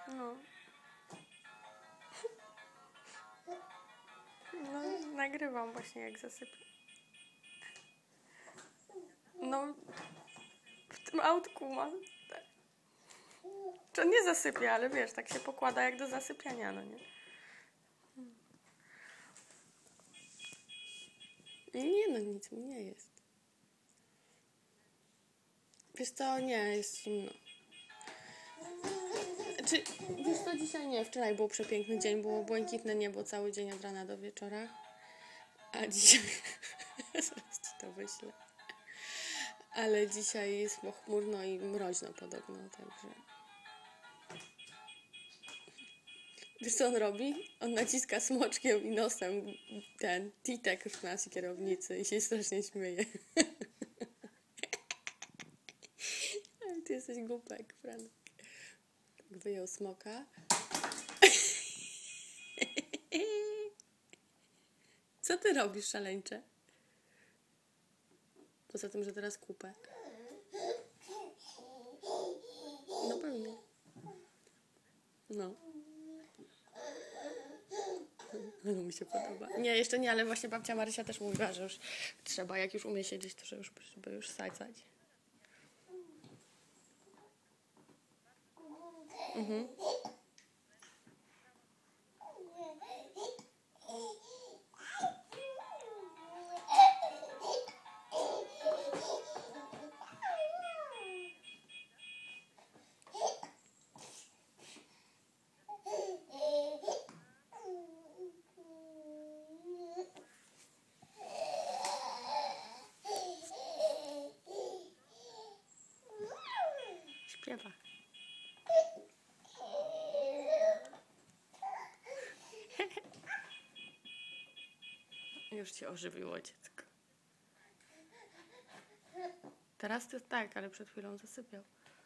No. No, nagrywam właśnie jak zasypię. No, w tym autku mam. To nie zasypia, ale wiesz, tak się pokłada jak do zasypiania, no nie? Nie no, nic mi nie jest. Wiesz co, nie, jest zimno. Wiesz co, dzisiaj nie, wczoraj był przepiękny dzień, było błękitne niebo cały dzień od rana do wieczora. A dzisiaj... Zaraz ci to wyślę. Ale dzisiaj jest pochmurno i mroźno podobno, także... Wiesz co on robi? On naciska smoczkiem i nosem ten titek w naszej kierownicy i się strasznie śmieje. Ale ty jesteś głupek, Franek. Tak wyjął smoka. Co ty robisz, szaleńcze? Poza tym, że teraz kupę. No pewnie. No. No mi się podoba. Nie, jeszcze nie, ale właśnie babcia Marysia też mówiła, że już trzeba, jak już umie siedzieć, to żeby już sadzać. Mhm. Śpiewa. Już cię ożywiło dziecko. Teraz to tak, ale przed chwilą zasypiał.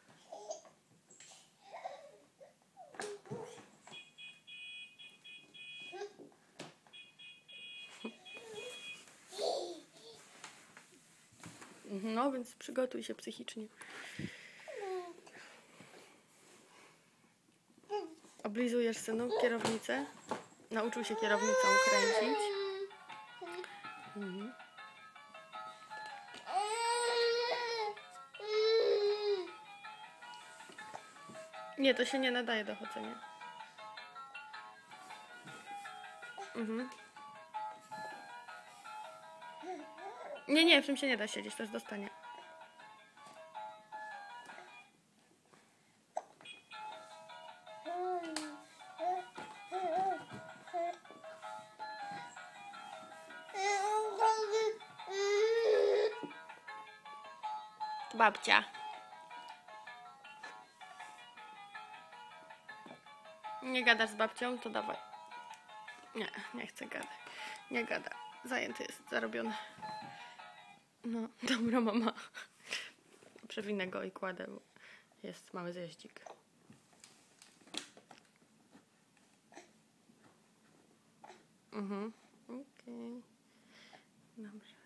No, więc przygotuj się psychicznie. Oblizujesz, synu, kierownicę? Nauczył się kierownicą kręcić. Mhm. Nie, to się nie nadaje do chodzenia. Mhm. Nie, w tym się nie da siedzieć, to jest dostanie. Babcia. Nie gadasz z babcią? To dawaj. Nie chcę gadać. Nie gada. Zajęty jest, zarobiony. No, dobra mama. Przewinę go i kładę, bo jest mały zjeździk. Okej. Dobrze.